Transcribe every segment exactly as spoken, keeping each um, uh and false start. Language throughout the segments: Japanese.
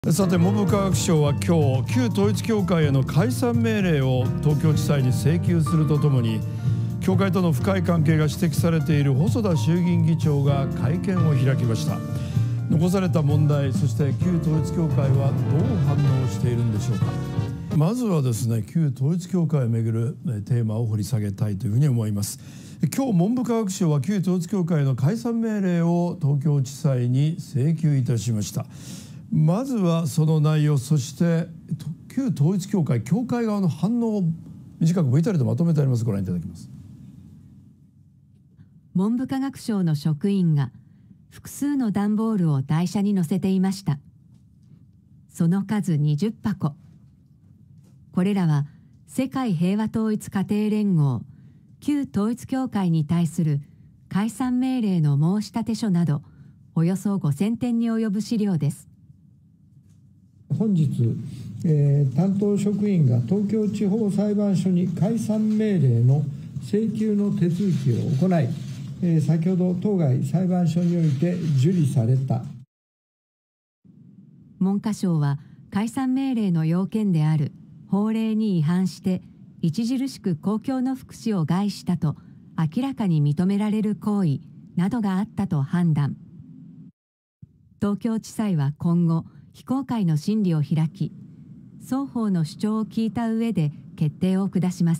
さて文部科学省は今日旧統一教会への解散命令を東京地裁に請求するとともに、教会との深い関係が指摘されている細田衆議院議長が会見を開きました。残された問題、そして旧統一教会はどう反応しているんでしょうか。まずはですね、旧統一教会をめぐるテーマを掘り下げたいというふうに思います。今日文部科学省は旧統一教会の解散命令を東京地裁に請求いたしました。まずはその内容、そして旧統一教会、教会側の反応を短く ブイティーアール でまとめてあります。ご覧いただきます。 文部科学省の職員が複数の段ボールを台車に載せていました。その数にじゅっぱこ。これらは世界平和統一家庭連合、旧統一教会に対する解散命令の申立書など、およそごせんてんに及ぶ資料です。 本日、えー、担当職員が東京地方裁判所に解散命令の請求の手続きを行い、えー、先ほど当該裁判所において受理された。 文科省は解散命令の要件である法令に違反して著しく公共の福祉を害したと明らかに認められる行為などがあったと判断。東京地裁は今後非公開の審理を開き、双方の主張を聞いた上で決定を下します。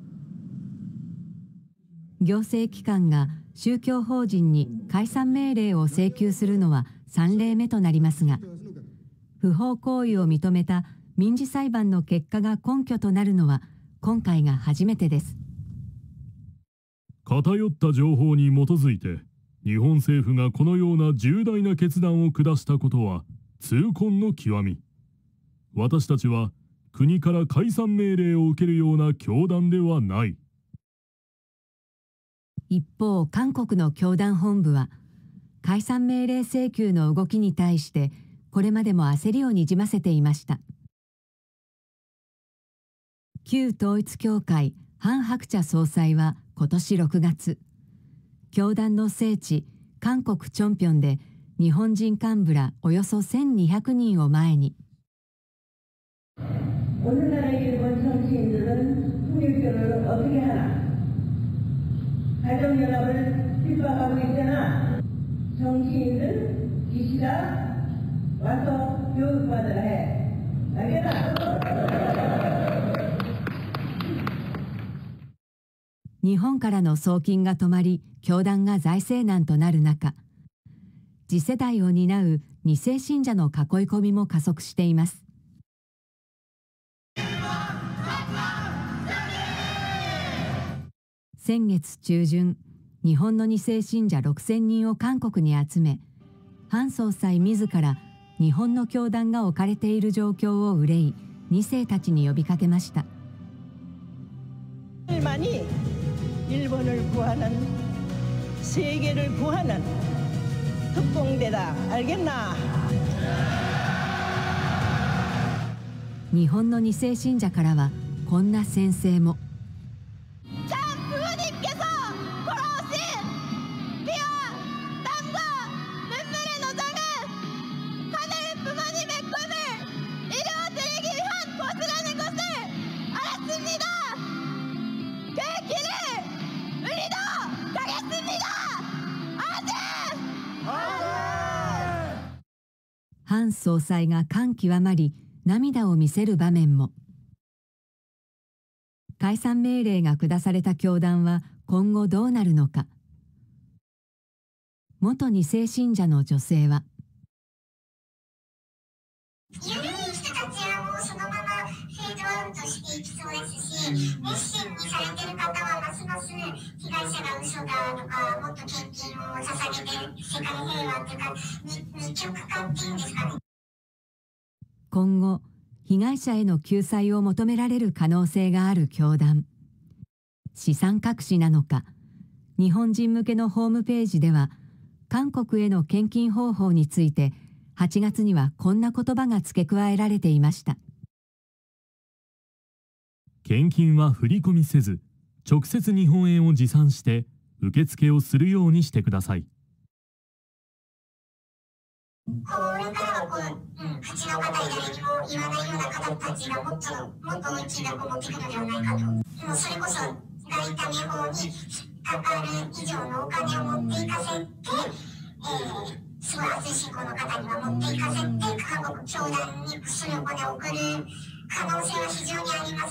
行政機関が宗教法人に解散命令を請求するのはさんれいめとなりますが、不法行為を認めた民事裁判の結果が根拠となるのは今回が初めてです。 偏った情報に基づいて日本政府がこのような重大な決断を下したことは痛恨の極み。私たちは国から解散命令を受けるような教団ではない。 一方、韓国の教団本部は解散命令請求の動きに対してこれまでも焦りをにじませていました。旧統一教会ハン・ハクチャ総裁は今年ろくがつ、教団の聖地韓国チョンピョンで日本人幹部らおよそせんにひゃくにんを前に、日本からの送金が止まり教団が財政難となる中、次世代を担うに世信者の囲い込みも加速しています。先月中旬、日本のに世信者ろくせんにんを韓国に集め、ハン総裁自ら日本の教団が置かれている状況を憂い、に世たちに呼びかけました。日本のに世信者からはこんな宣誓も。ハン総裁が感極まり涙を見せる場面も。解散命令が下された教団は今後どうなるのか。元に世信者の女性は、 緩い人たちはもうそのままフェードアウトしていきそうですし、熱心にされてる方はますます被害者が嘘だとか、もっと献金を捧げて世界平和というか二極化っていうんですかね。 今後被害者への救済を求められる可能性がある教団。資産隠しなのか。日本人向けのホームページでは韓国への献金方法についてはちがつにはこんな言葉が付け加えられていました。 献金は振り込みせず、直接日本円を持参して受付をするようにしてください。 これからはこう、うん口の堅い誰にも言わないような方たちがもっともっと大きい額を持ってくるのではないかと。もうそれこそ外為法に引っかかる以上のお金を持っていかせて、えーすごい熱い信仰の方には持っていかせて、韓国教団に薬をお金を送る可能性は非常にあります。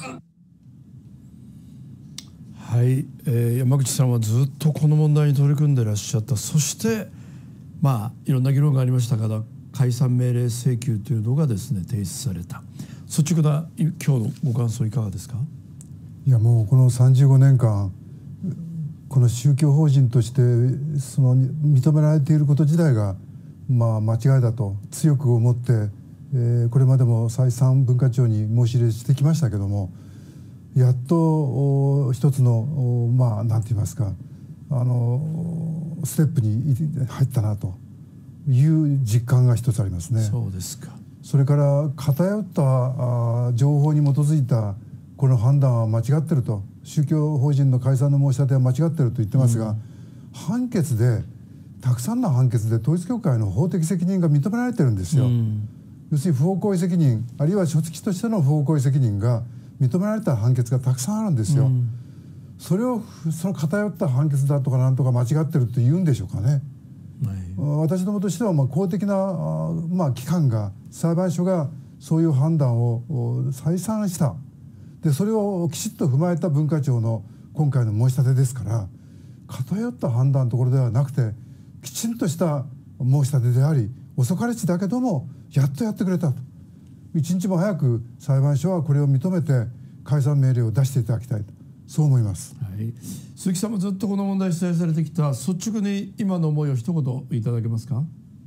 はい、えー、山口さんはずっとこの問題に取り組んでいらっしゃった。そしてまあいろんな議論がありましたが、解散命令請求というのがですね提出された。率直な今日のご感想いかがですか？ いや、もうこのさんじゅうごねんかんこの宗教法人としてその認められていること自体がまあ間違いだと強く思って、えー、これまでも再三文化庁に申し入れしてきましたけども、やっと一つのまあ何て言いますか、あのステップに入ったなという実感が一つありますね。 そうですか。 それから偏った情報に基づいたこの判断は間違ってると、宗教法人の解散の申し立ては間違ってると言ってますが、うん、判決でたくさんの判決で統一教会の法的責任が認められてるんですよ、うん、要するに不法行為責任あるいは書付としての不法行為責任が認められた判決がたくさんあるんですよ、うん、それをその偏った判決だとかなんとか間違ってるって言うんでしょうかね、はい、私どもとしてはまあ公的なまあ機関が裁判所がそういう判断を再三した。でそれをきちっと踏まえた文化庁の今回の申し立てですから、偏った判断のところではなくてきちんとした申し立てであり、遅かれちだけどもやっとやってくれたと。一日も早く裁判所はこれを認めて解散命令を出していただきたいと、そう思います、 はい、鈴木さんもずっとこの問題取材されてきた、率直に今の思いを一言いただけますか？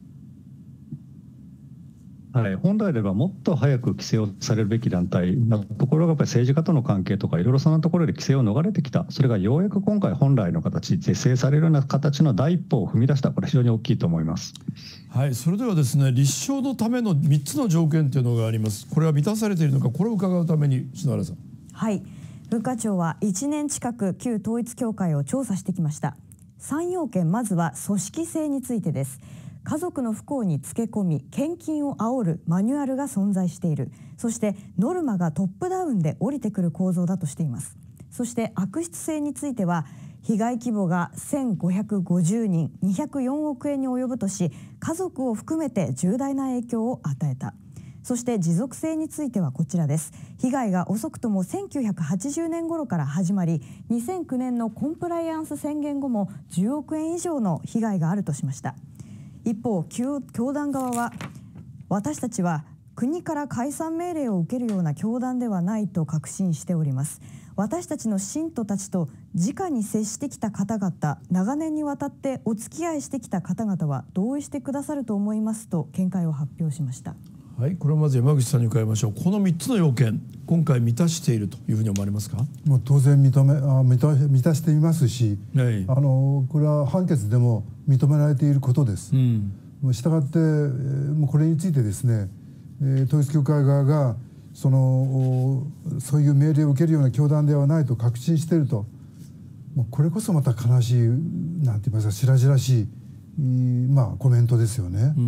はい、本来ではもっと早く規制をされるべき団体なところが、やっぱり政治家との関係とかいろいろそんなところで規制を逃れてきた。それがようやく今回本来の形、是正されるような形の第一歩を踏み出した。これ非常に大きいと思います。 はい、それではですね、立証のためのみっつの条件というのがあります。これは満たされているのか、これを伺うために篠原さん。 はい、文化庁はいちねん近く旧統一教会を調査してきました。さん要件、まずは組織性についてです。家族の不幸につけ込み献金を煽るマニュアルが存在している。そしてノルマがトップダウンで降りてくる構造だとしています。そして悪質性については、被害規模がせんごひゃくごじゅうにんにひゃくよんおくえんに及ぶとし、家族を含めて重大な影響を与えた。そして持続性についてはこちらです。被害が遅くともせんきゅうひゃくはちじゅうねん頃から始まり、にせんきゅうねんのコンプライアンス宣言後もじゅうおくえん以上の被害があるとしました。一方、教団側は、私たちは国から解散命令を受けるような教団ではないと確信しております。私たちの信徒たちと直に接してきた方々、長年にわたってお付き合いしてきた方々は同意してくださると思いますと見解を発表しました。 はい、これをまず山口さんに伺いましょう。このみっつの要件、今回満たしているというふうに思われますか？ もう当然認めあ満た、満たしていますし、 はい、 あのこれは判決でも認められていることです。うん、したがってもうこれについてですね、統一教会側がそのそういう命令を受けるような教団ではないと確信していると、もうこれこそまた悲しい、なんて言いますか、白々しい、まあ、コメントですよね。うん、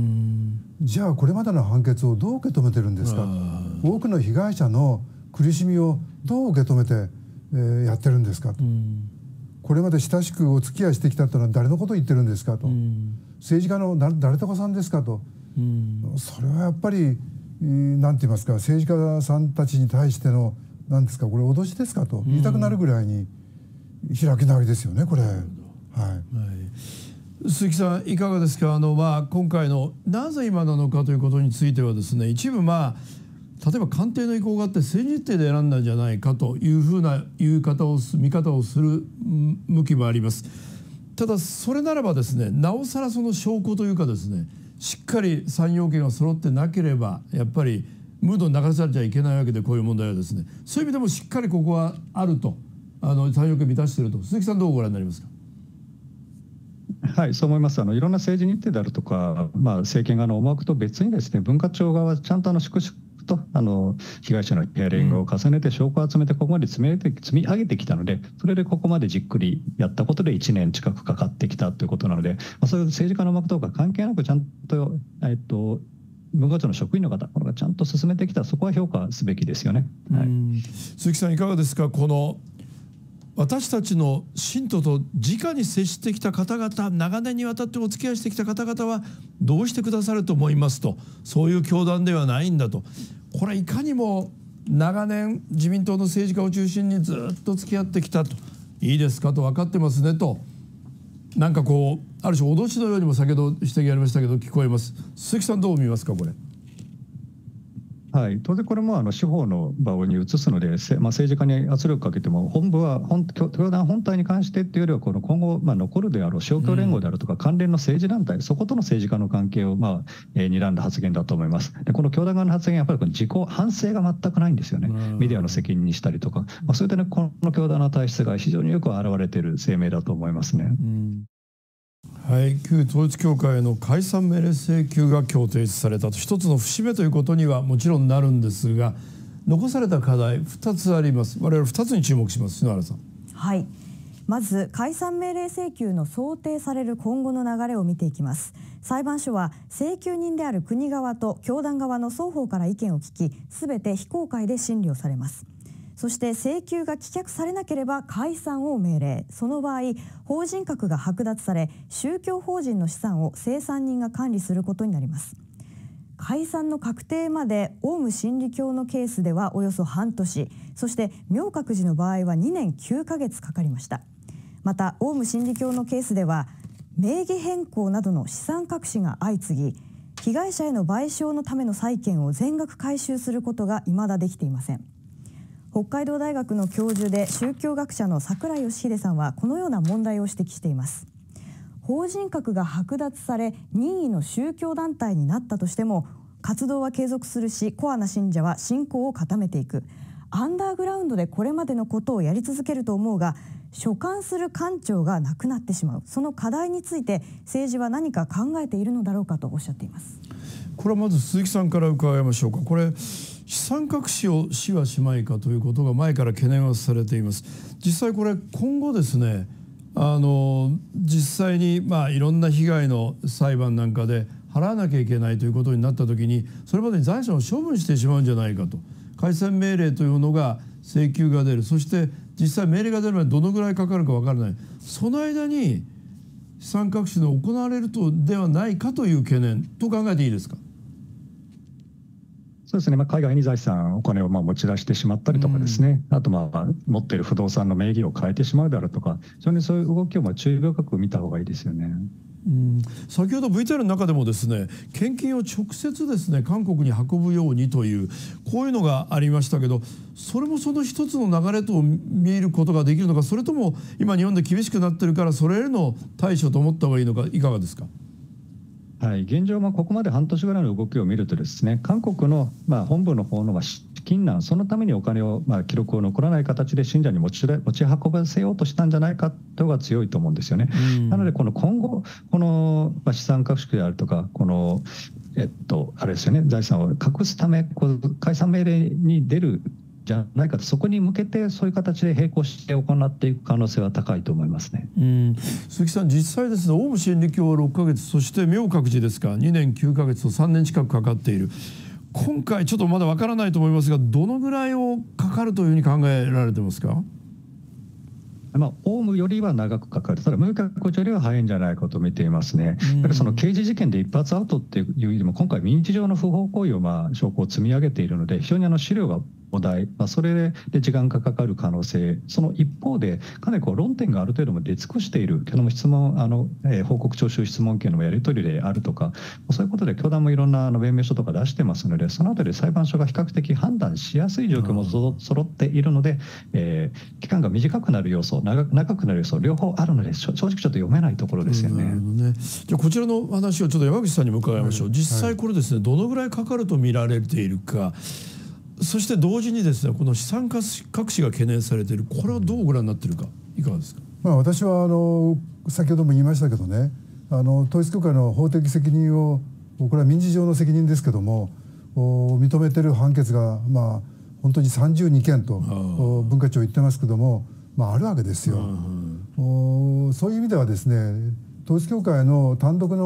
じゃあこれまでの判決をどう受け止めてるんですか。多くの被害者の苦しみをどう受け止めて、えー、やってるんですかと。うん、これまで親しくお付き合いしてきたというのは誰のことを言ってるんですかと。うん、政治家の誰とかさんですかと。うん、それはやっぱりなんて言いますか、政治家さんたちに対してのなんですか、これ脅しですかと言いたくなるぐらいに開き直りですよね、これ。はい。はい、 鈴木さんいかがですか。あの、まあ、今回のなぜ今なのかということについてはですね、一部まあ例えば官邸の意向があって政治日程で選んだんじゃないかというふうな言い方を見方をする向きもあります。ただそれならばですね、なおさらその証拠というかですね、しっかりさん要件が揃ってなければやっぱりムードに流されちゃいけないわけで、こういう問題はですね、そういう意味でもしっかりここはあると、あのさん要件満たしていると。鈴木さんどうご覧になりますか。 はい、そう思います。あのいろんな政治日程であるとか、まあ、政権側の思惑と別にですね、文化庁側はちゃんとあの粛々とあの被害者のヒアリングを重ねて証拠を集めてここまで積み上げて、積み上げてきたので、それでここまでじっくりやったことでいちねん近くかかってきたということなので、まあ、そういう政治家の思惑とか関係なくちゃんと、えっと、 文化庁の職員の方、これがちゃんと進めてきた、そこは評価すべきですよね。はい、 鈴木さん、いかがですか。この私たちの信徒と直に接してきた方々、長年にわたってお付き合いしてきた方々はどうしてくださると思いますと、そういう教団ではないんだと、これいかにも長年自民党の政治家を中心にずっと付き合ってきたと、いいですかと、分かってますねと、なんかこうある種脅しのようにも先ほど指摘ありましたけど聞こえます。鈴木さん、どう見ますかこれ。 はい、当然これもあの司法の場に移すので、まあ、政治家に圧力かけても、本部は本教団本体に関してというよりは、この今後、まあ、残るであろう勝共連合であるとか、関連の政治団体、そことの政治家の関係を、まあえー、睨んだ発言だと思います。でこの教団側の発言は、やっぱりこの自己反省が全くないんですよね、メディアの責任にしたりとか、まあ、そういったね、この教団の体質が非常によく表れている声明だと思いますね。 うんはい、旧統一教会への解散命令請求が今日提出されたと、一つの節目ということにはもちろんなるんですが、残された課題ふたつあります。我々ふたつに注目します。篠原さん。 はい、まず解散命令請求の想定される今後の流れを見ていきます。裁判所は請求人である国側と教団側の双方から意見を聞き、すべて非公開で審理をされます。そして請求が棄却されなければ解散を命令。その場合、法人格が剥奪され、宗教法人の資産を清算人が管理することになります。解散の確定までオウム真理教のケースではおよそ半年、そして明覚寺の場合はにねんきゅうかげつかかりました。またオウム真理教のケースでは名義変更などの資産隠しが相次ぎ、被害者への賠償のための債権を全額回収することが未だできていません。北海道大学の教授で宗教学者の櫻井義秀さんはこのような問題を指摘しています。法人格が剥奪され任意の宗教団体になったとしても、活動は継続するし、コアな信者は信仰を固めていく。アンダーグラウンドでこれまでのことをやり続けると思うが、所管する官庁がなくなってしまう。その課題について政治は何か考えているのだろうかとおっしゃっています。 これはまず鈴木さんから伺いましょうか。これ資産隠しをしはしまいかということが前から懸念はされています。実際これ今後ですね、あの実際にまあいろんな被害の裁判なんかで払わなきゃいけないということになったときに、それまでに財産を処分してしまうんじゃないかと、解散命令というのが請求が出る、そして実際命令が出るまでどのぐらいかかるか分からない、その間に資産隠しの行われるとではないかという懸念と考えていいですか。 そうですね、まあ、海外に財産、お金をまあ持ち出してしまったりとかですね、うん、あとまあ持っている不動産の名義を変えてしまうであるとか、非常にそういう動きをまあ注意深く見た方がいいですよね。 うん、先ほど ブイティーアール の中でもですね、献金を直接ですね韓国に運ぶようにというこういうのがありましたけど、それもその一つの流れと見ることができるのか、それとも今日本で厳しくなってるからそれへの対処と思った方がいいのか、いかがですか。 はい、現状、ここまで半年ぐらいの動きを見るとですね、韓国のまあ本部の方の資金難、そのためにお金を、まあ記録を残らない形で信者に持ち持ち運ばせようとしたんじゃないかというのが強いと思うんですよね。なのでこの今後この資産隠しであるとか、このえっとあれですよね、財産を隠すためこう解散命令に出るじゃないかと、そこに向けてそういう形で並行して行っていく可能性は高いと思いますね。 うん、鈴木さん、実際ですね、オウム真理教はろっかげつ、そして明覚寺ですかにねんきゅうかげつとさんねん近くかかっている。今回ちょっとまだわからないと思いますが、どのぐらいをかかるというふうに考えられてますか。 まあ、オウムよりは長くかかる、ただ明覚寺よりは早いんじゃないかと見ていますね。だからその刑事事件で一発アウトっていうよりも、今回民事上の不法行為をまあ証拠を積み上げているので、非常にあの資料がお題、まあ、それで時間がかかる可能性、その一方でかなりこう論点がある程度も出尽くしている、今日の質問あの、えー、報告徴収質問権のやり取りであるとか、そういうことで教団もいろんなあの弁明書とか出してますので、そのあたり裁判所が比較的判断しやすい状況もそ揃っているので、えー、期間が短くなる要素、長く長くなる要素、両方あるので、正直ちょっと読めないところですよね。 ね、じゃあこちらの話をちょっと山口さんにも伺いましょう。実際これですね、どのぐらいかかると見られているか、そして同時にですね、この資産隠しが懸念されている、これはどうご覧になっているか、いかがですか。 まあ、私はあの先ほども言いましたけどね、あの統一教会の法的責任を、これは民事上の責任ですけども、認めている判決が、まあ、本当にさんじゅうにけんと文化庁言ってますけども、まあ、あるわけですよ。そういう意味ではですね、統一教会の単独の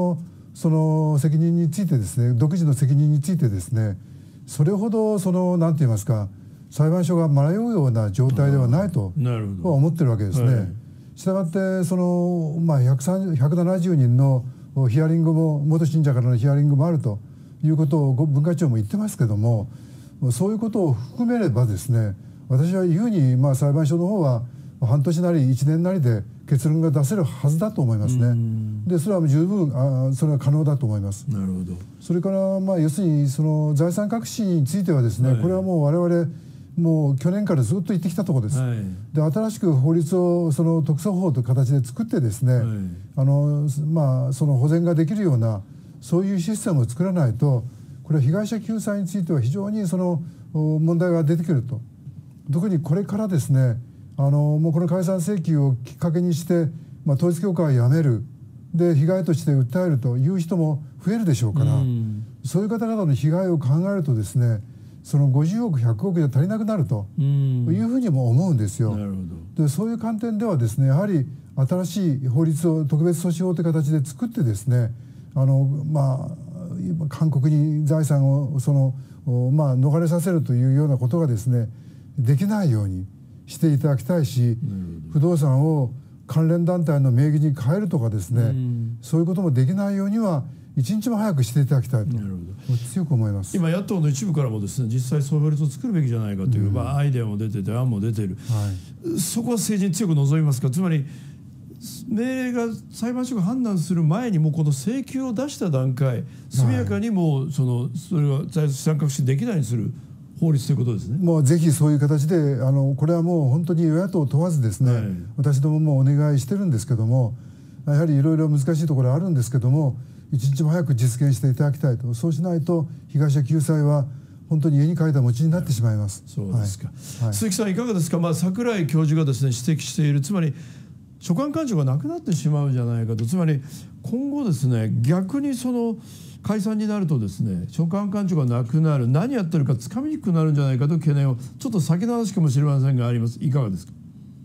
その責任についてですね、独自の責任についてですね、それほどその何て言いますか、裁判所が迷うような状態ではないとは思ってるわけですね。はい、したがってその、まあ、ひゃくななじゅうにんのヒアリングも、元信者からのヒアリングもあるということを文化庁も言ってますけども、そういうことを含めればですね、私は言うに、まあ、裁判所の方は半年なりいちねんなりで結論が出せるはずだと思いますね。でそれは十分あそれは可能だと思います。 なるほど。 それから、まあ、要するにその財産隠しについてはですね、はい、これはもう我々もう去年からずっと言ってきたところです。はい、で新しく法律をその特措法という形で作ってですね、はい、あのまあ、その保全ができるようなそういうシステムを作らないと、これは被害者救済については非常にその問題が出てくると。特にこれからですね、あのもうこの解散請求をきっかけにして、まあ、統一教会を辞める、で被害として訴えるという人も増えるでしょうから、うん、そういう方々の被害を考えるとですね、そのごじゅうおくひゃくおくで足りなくなるというふうにも思うんですよ。なるほど。でそういう観点ではですね、やはり新しい法律を特別措置法という形で作ってですね、あのまあ韓国に財産をその、まあ、逃れさせるというようなことがですねできないようにしていただきたいし、不動産を関連団体の名義に変えるとかですね、そういうこともできないようには一日も早くしていただきたいと強く思います。 今野党の一部からもですね、実際そういう法律を作るべきじゃないかという、うん、まあ、アイデアも出てて案も出ている、はい、そこは政治に強く望みますか。つまり命令が裁判所が判断する前にもうこの請求を出した段階、速やかにもうそのそれは財産隠しできないようにする法律ということですね。 もうぜひそういう形で、あのこれはもう本当に与野党問わずですね、はい、私どももお願いしてるんですけども、やはりいろいろ難しいところあるんですけども、一日も早く実現していただきたいと。そうしないと被害者救済は本当に家に帰った餅になってしまいます。 そうですか、はいはい、鈴木さんいかがですか。まあ、櫻井教授がですね指摘している、つまり所管官庁がなくなってしまうんじゃないかと。つまり今後ですね、逆にその解散になるとですね、所管官庁がなくなる、何やってるかつかみにくくなるんじゃないかという懸念を、ちょっと先の話かもしれませんがあります。いかがですか。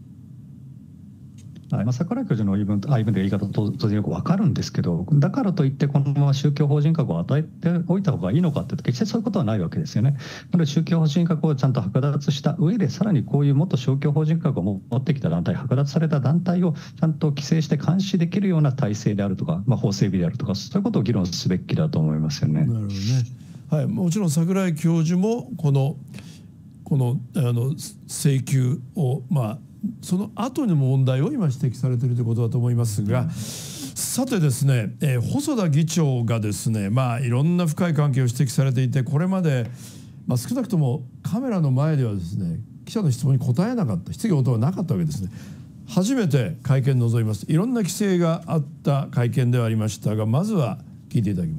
はい、まあ、櫻井教授の言い分と言い方と当然よく分かるんですけど、だからといってこのまま宗教法人格を与えておいた方がいいのかというと、決してそういうことはないわけですよね。なので宗教法人格をちゃんと剥奪した上で、さらにこういうもっと宗教法人格を持ってきた団体、剥奪された団体をちゃんと規制して監視できるような体制であるとか、まあ、法整備であるとか、そういうことを議論すべきだと思いますよね。なるほどね。 はい、もちろん櫻井教授もこのこのあの請求をまあその後の問題を今指摘されているということだと思いますが、さてですね、えー、細田議長がですね、まあいろんな深い関係を指摘されていて、これまで、まあ、少なくともカメラの前ではですね、記者の質問に答えなかった、質疑応答はなかったわけですね。初めて会見に臨みます。いろんな規制があった会見ではありましたが、まずは聞いていただきます。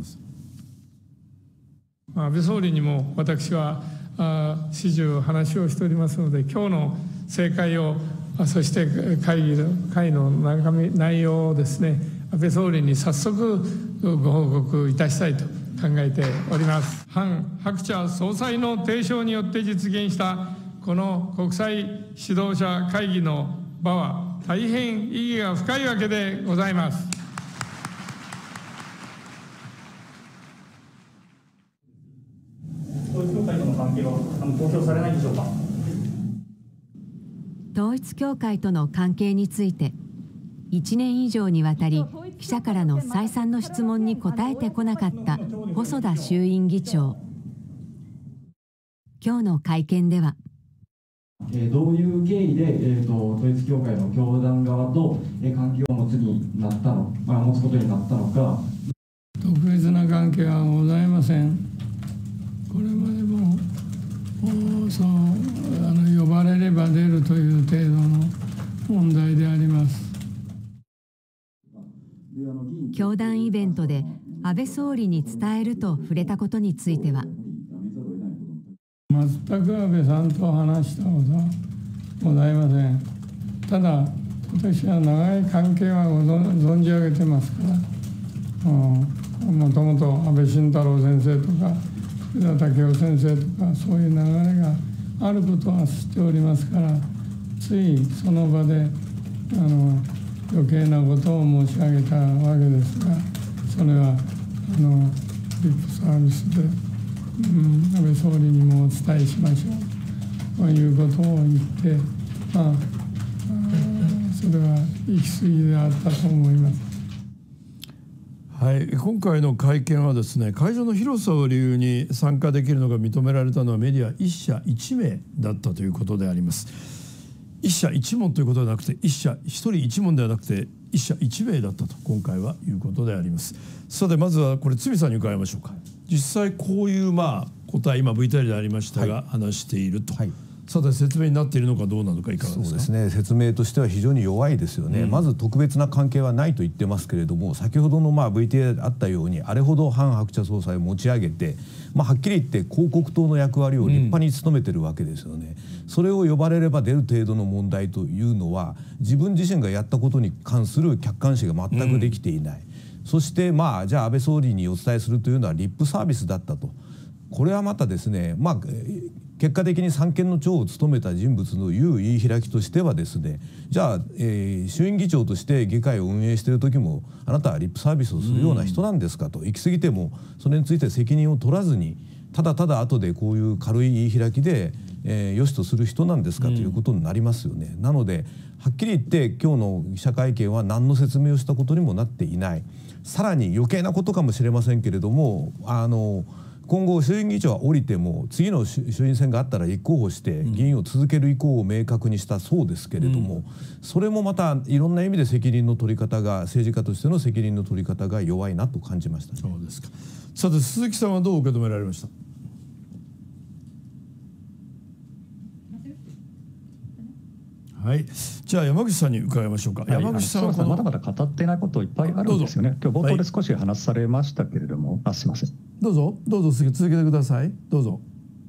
安倍総理にも私は始終話をしておりますので、今日の正解を、そして会議の会の中身内容をですね、安倍総理に早速ご報告いたしたいと考えております。韓白茶総裁の提唱によって実現したこの国際指導者会議の場は大変意義が深いわけでございます。 統一教会との関係は公表されないでしょうか。 統一教会との関係についていちねん以上にわたり記者からの再三の質問に答えてこなかった細田衆院議長。今日の会見ではどういう経緯で、えー、と統一教会の教団側と関係を持つになったの、まあ、持つことになったのか。 特別な関係はございません。これまでもそのあの呼ばれれば出るという程度の問題であります。 教団イベントで安倍総理に伝えると触れたことについては、 全く安倍さんと話したことはございません。ただ私は長い関係はご存じ上げてますから、もともと安倍晋太郎先生とか福田赳夫先生とかそういう流れがあることは知っておりますから、ついその場であの余計なことを申し上げたわけですが、それはあのリップサービスで、うん、安倍総理にもお伝えしましょうということを言って、まあ、それは行き過ぎであったと思います。 はい、今回の会見はですね、会場の広さを理由に参加できるのが認められたのはメディア一社一名だったということであります。一社一問ということではなくて、一社一人一問ではなくて一社一名だったと今回はいうことであります。さてまずはこれ堤さんに伺いましょうか。実際こういうまあ答え、今 ブイティーアール でありましたが、はい、話していると、はい、さて説明になっているのかどうなのかいかがですか。 そうですね、説明としては非常に弱いですよね、うん、まず特別な関係はないと言ってますけれども、先ほどのまあ ブイティーアール であったようにあれほどハン・ハクチャ総裁を持ち上げて、まあ、はっきり言って広告塔の役割を立派に務めてるわけですよね、うん、それを呼ばれれば出る程度の問題というのは自分自身がやったことに関する客観視が全くできていない、うん、そしてまあじゃあ安倍総理にお伝えするというのはリップサービスだったと。これはまたですね、まあ結果的に三権の長を務めた人物の言う言い開きとしてはですね、じゃあ、えー、衆院議長として議会を運営している時もあなたはリップサービスをするような人なんですかと、行き過ぎてもそれについて責任を取らずにただただ後でこういう軽い言い開きで、えー、よしとする人なんですかということになりますよね、うん、なのではっきり言って今日の記者会見は何の説明をしたことにもなっていない。さらに余計なことかもしれませんけれども、あの今後衆院議長は降りても次の衆院選があったら立候補して議員を続ける意向を明確にしたそうですけれども、うん、それもまたいろんな意味で責任の取り方が、政治家としての責任の取り方が弱いなと感じましたね。 そうですか。さて鈴木さんはどう受け止められました。はい、じゃあ山口さんに伺いましょうか。はい、山口さんはこのまだまだ語っていないこといっぱいあるんですよね。今日冒頭で少し話されましたけれども、はい、あ、すいません。 どうぞどうぞ続けてください。どうぞ。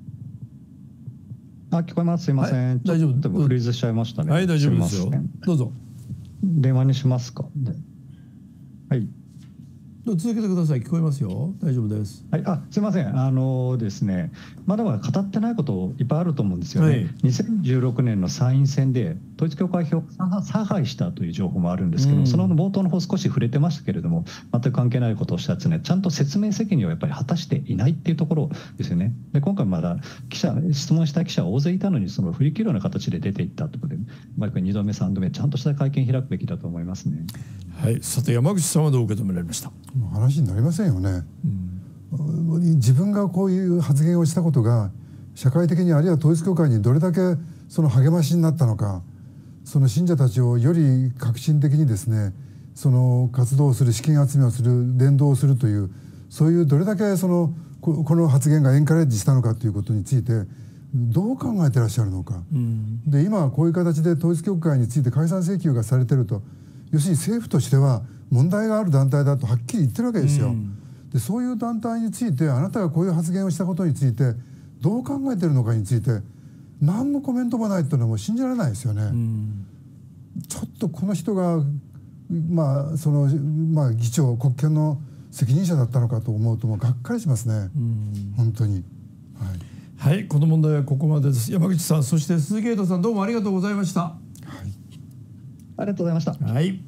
あ、聞こえます。すいません。はい、 大丈夫。 ちょっとフリーズしちゃいましたね。 はい、大丈夫ですよ。どうぞ。 電話にしますか。はい。 続けてください。聞こえますよ。大丈夫です。 はい、あ、すみません。あのですね、まだまだ語ってないこといっぱいあると思うんですよね。はい、にせんじゅうろくねんの参院選で統一教会票を差配したという情報もあるんですけど、うん、その冒頭の方少し触れてましたけれども、全く関係ないことをしたですね、ちゃんと説明責任をやっぱり果たしていないっていうところですよね。で、今回まだ記者質問した記者は大勢いたのに、その振り切るような形で出ていったということで、まあ、にどめさんどめちゃんとした会見開くべきだと思いますね。 はい、さて山口さんはどう受け止められました。 話になりませんよね、うん、自分がこういう発言をしたことが社会的にあるいは統一教会にどれだけその励ましになったのか、その信者たちをより革新的にですね、その活動をする、資金集めをする、伝道をするという、そういうどれだけそのこの発言がエンカレッジしたのかということについてどう考えてらっしゃるのか、うん、で今こういう形で統一教会について解散請求がされていると、要するに政府としては問題がある団体だとはっきり言ってるわけですよ、うん、でそういう団体についてあなたがこういう発言をしたことについてどう考えているのかについて何のコメントもないというのはもう信じられないですよね、うん、ちょっとこの人が、まあそのまあ、議長国権の責任者だったのかと思うともうがっかりしますね、うん、本当に、 はい、はい、この問題はここまでです。山口さん、そして鈴木エイトさん、どうもありがとうございました。はい、 ありがとうございました。 はい。